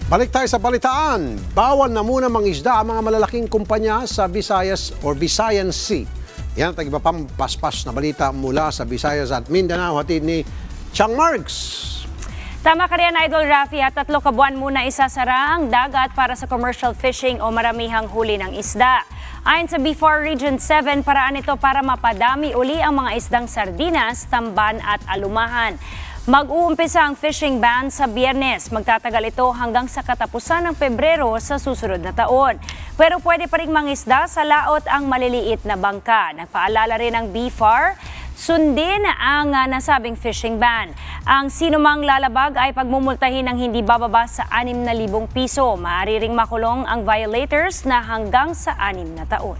Balik tayo sa balitaan. Bawal na muna mangisda ang mga malalaking kumpanya sa Visayas or Visayan Sea. Yan ang iba pang paspas na balita mula sa Visayas at Mindanao. Hatid ni Chang Marks. Tama ka rin, Idol Rafi, at 3 kabuan muna isasara ang dagat para sa commercial fishing o maramihang huli ng isda. Ayon sa BIFAR Region 7, paraan ito para mapadami uli ang mga isdang sardinas, tamban at alumahan. Mag-uumpisa ang fishing ban sa Biyernes. Magtatagal ito hanggang sa katapusan ng Pebrero sa susunod na taon. Pero pwede pa rin mangisda sa laot ang maliliit na bangka. Nagpaalala rin ang BIFAR, sundin ang nasabing fishing ban. Ang sinumang lalabag ay pagmumultahin ng hindi bababa sa 6,000 piso. Maaari ring makulong ang violators na hanggang sa 6 na taon.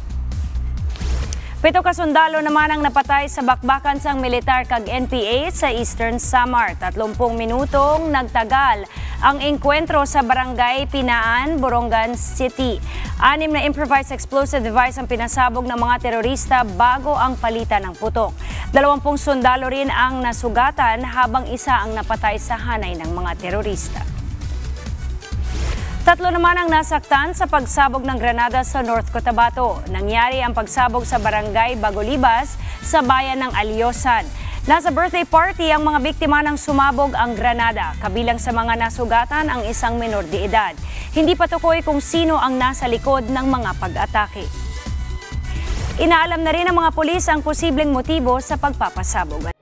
7 kasundalo naman ang napatay sa bakbakan sang militar kag NPA sa Eastern Samar. 30 minutong nagtagal ang engkwentro sa Barangay Pinaan, Borongan City. 6 na improvised explosive device ang pinasabog ng mga terorista bago ang palitan ng putok. 20 sundalo rin ang nasugatan habang isa ang napatay sa hanay ng mga terorista. 3 naman ang nasaktan sa pagsabog ng granada sa North Cotabato. Nangyari ang pagsabog sa Barangay Bagolibas sa bayan ng Alyosan. Nasa birthday party ang mga biktima ng sumabog ang granada. Kabilang sa mga nasugatan ang isang menor de edad. Hindi patukoy kung sino ang nasa likod ng mga pag-atake. Inaalam na rin ng mga pulis ang posibleng motibo sa pagpapasabog.